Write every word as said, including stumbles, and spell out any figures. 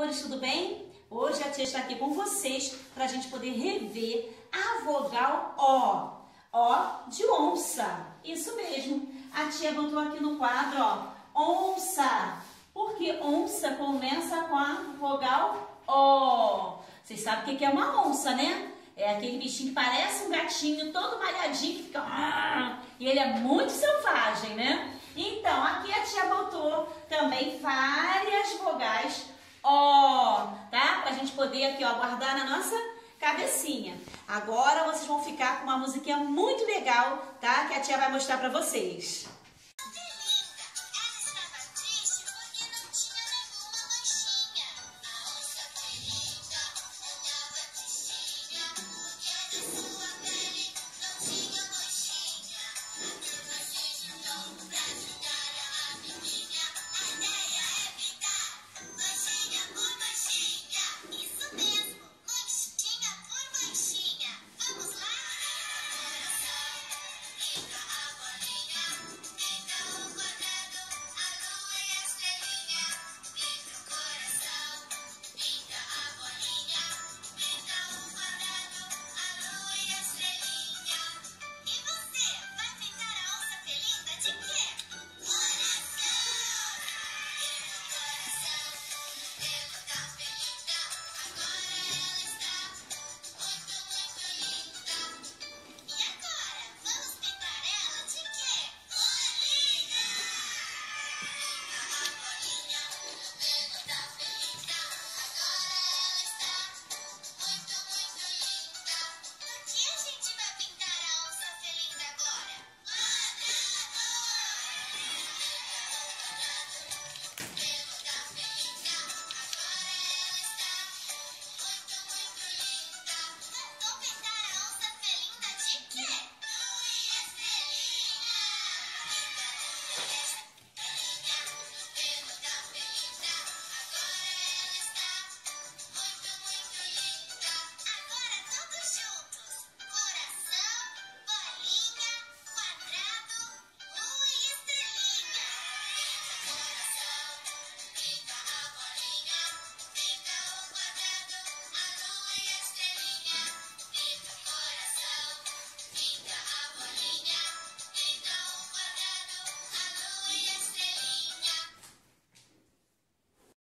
amores, tudo bem? Hoje a tia está aqui com vocês para a gente poder rever a vogal O. O de onça. Isso mesmo. A tia botou aqui no quadro, ó, onça. Porque onça começa com a vogal O. Vocês sabem o que é uma onça, né? É aquele bichinho que parece um gatinho, todo malhadinho, que fica... E ele é muito selvagem, né? Então, aqui a tia botou também várias vogais O, tá? Pra gente poder aqui, ó, guardar na nossa cabecinha. Agora vocês vão ficar com uma musiquinha muito legal, tá? Que a tia vai mostrar pra vocês.